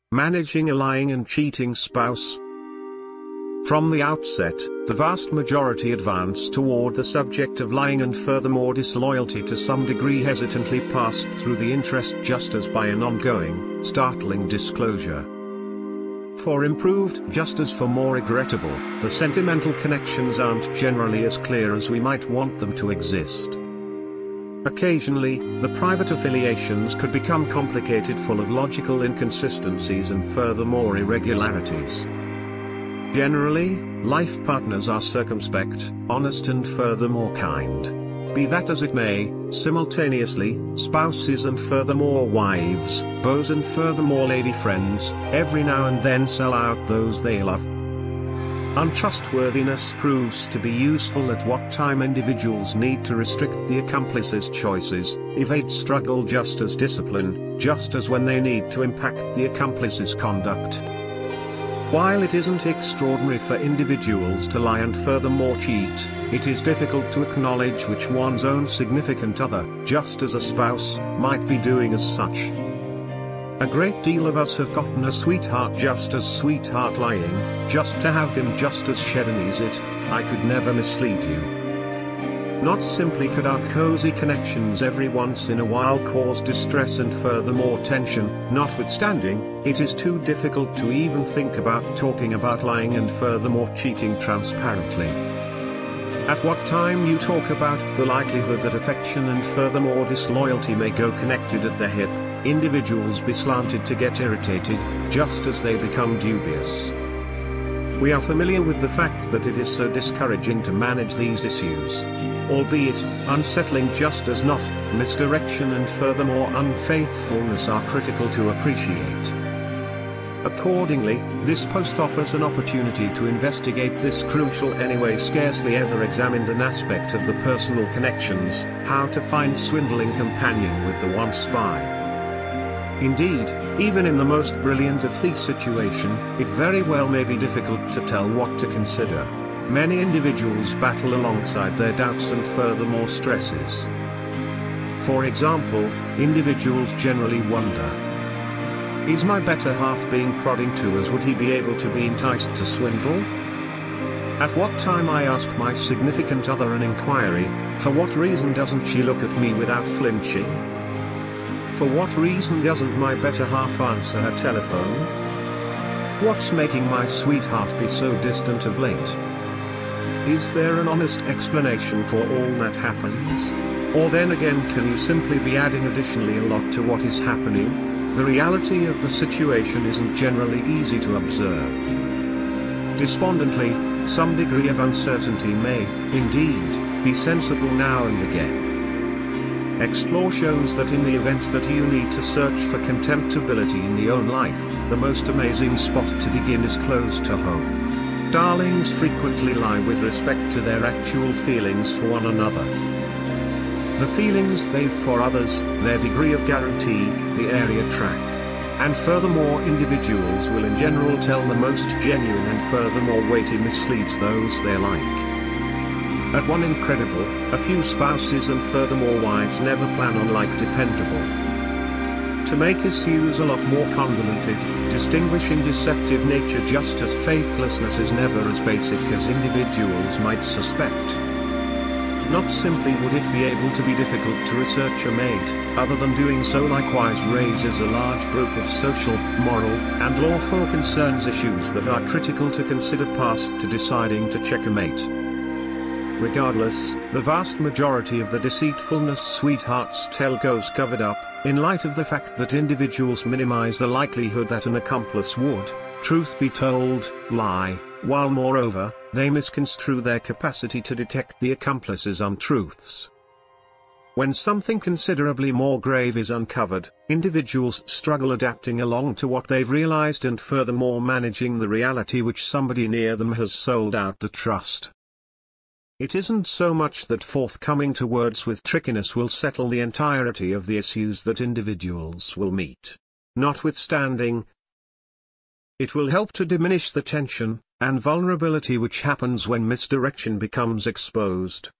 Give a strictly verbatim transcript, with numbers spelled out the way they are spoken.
Managing a lying and cheating spouse. From the outset, the vast majority advance toward the subject of lying and furthermore disloyalty to some degree hesitantly passed through the interest just as by an ongoing, startling disclosure. For improved just as for more regrettable, the sentimental connections aren't generally as clear as we might want them to exist. Occasionally, the private affiliations could become complicated, full of logical inconsistencies and furthermore irregularities. Generally, life partners are circumspect, honest and furthermore kind. Be that as it may, simultaneously, spouses and furthermore wives, beaux and furthermore lady friends, every now and then sell out those they love. Untrustworthiness proves to be useful at what time individuals need to restrict the accomplice's choices, evade struggle just as discipline, just as when they need to impact the accomplice's conduct. While it isn't extraordinary for individuals to lie and furthermore cheat, it is difficult to acknowledge which one's own significant other, just as a spouse, might be doing as such. A great deal of us have gotten a sweetheart just as sweetheart lying, just to have him just as Shedenies it, I could never mislead you. Not simply could our cozy connections every once in a while cause distress and furthermore tension, notwithstanding, it is too difficult to even think about talking about lying and furthermore cheating transparently. At what time you talk about the likelihood that affection and furthermore disloyalty may go connected at the hip, individuals be slanted to get irritated, just as they become dubious. We are familiar with the fact that it is so discouraging to manage these issues. Albeit, unsettling just as not, misdirection and furthermore unfaithfulness are critical to appreciate. Accordingly, this post offers an opportunity to investigate this crucial anyway scarcely ever examined an aspect of the personal connections, how to find swindling companion with the one spy. Indeed, even in the most brilliant of the situation, it very well may be difficult to tell what to consider. Many individuals battle alongside their doubts and furthermore stresses. For example, individuals generally wonder, is my better half being prodding to us? Would he be able to be enticed to swindle? At what time I ask my significant other an inquiry, for what reason doesn't she look at me without flinching? For what reason doesn't my better half answer her telephone? What's making my sweetheart be so distant of late? Is there an honest explanation for all that happens? Or then again, can you simply be adding additionally a lot to what is happening? The reality of the situation isn't generally easy to observe. Despondently, some degree of uncertainty may, indeed, be sensible now and again. Explore shows that in the event that you need to search for contemptibility in the own life, the most amazing spot to begin is close to home. Darlings frequently lie with respect to their actual feelings for one another. The feelings they've for others, their degree of guarantee, the area track. And furthermore, individuals will in general tell the most genuine and furthermore weighty misleads those they like. At one incredible, a few spouses and furthermore wives never plan on like dependable. To make issues a lot more convoluted, distinguishing deceptive nature just as faithlessness is never as basic as individuals might suspect. Not simply would it be able to be difficult to research a mate, other than doing so likewise raises a large group of social, moral, and lawful concerns issues that are critical to consider past to deciding to check a mate. Regardless, the vast majority of the deceitfulness sweethearts tell goes covered up, in light of the fact that individuals minimize the likelihood that an accomplice would, truth be told, lie, while moreover, they misconstrue their capacity to detect the accomplice's untruths. When something considerably more grave is uncovered, individuals struggle adapting along to what they've realized and furthermore managing the reality which somebody near them has sold out the trust. It isn't so much that forthcoming to words with trickiness will settle the entirety of the issues that individuals will meet. Notwithstanding, it will help to diminish the tension and vulnerability which happens when misdirection becomes exposed.